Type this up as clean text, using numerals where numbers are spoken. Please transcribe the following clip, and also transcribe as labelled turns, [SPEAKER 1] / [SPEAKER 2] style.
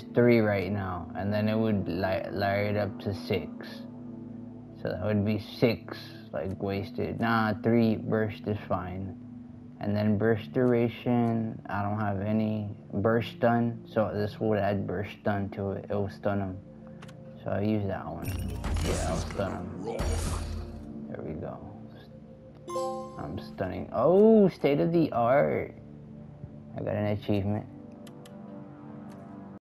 [SPEAKER 1] 3 right now, and then it would lower it up to 6. So that would be 6 like wasted. Nah, 3 burst is fine. And then burst duration, I don't have any. Burst stun, so this would add burst stun to it. It will stun him. So I'll use that one. Yeah, I'll stun him. There we go. I'm stunning. Oh, state of the art. I got an achievement.